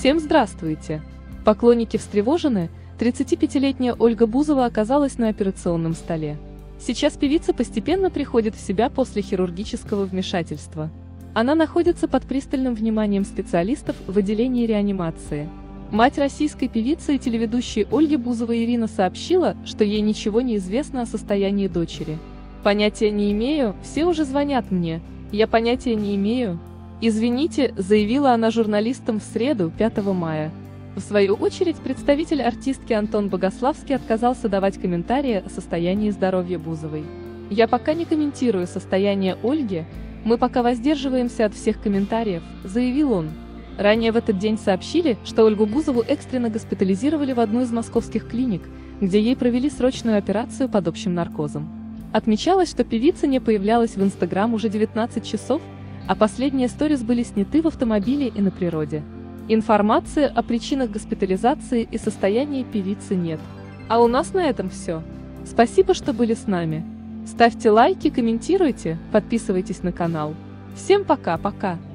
Всем здравствуйте! Поклонники встревожены, 35-летняя Ольга Бузова оказалась на операционном столе. Сейчас певица постепенно приходит в себя после хирургического вмешательства. Она находится под пристальным вниманием специалистов в отделении реанимации. Мать российской певицы и телеведущей Ольги Бузовой Ирина сообщила, что ей ничего не известно о состоянии дочери. «Понятия не имею, все уже звонят мне, я понятия не имею. Извините», — заявила она журналистам в среду, 5 мая. В свою очередь, представитель артистки Антон Богославский отказался давать комментарии о состоянии здоровья Бузовой. «Я пока не комментирую состояние Ольги, мы пока воздерживаемся от всех комментариев», — заявил он. Ранее в этот день сообщили, что Ольгу Бузову экстренно госпитализировали в одну из московских клиник, где ей провели срочную операцию под общим наркозом. Отмечалось, что певица не появлялась в Инстаграм уже 19 часов, а последние сторис были сняты в автомобиле и на природе. Информации о причинах госпитализации и состоянии певицы нет. А у нас на этом все. Спасибо, что были с нами. Ставьте лайки, комментируйте, подписывайтесь на канал. Всем пока-пока.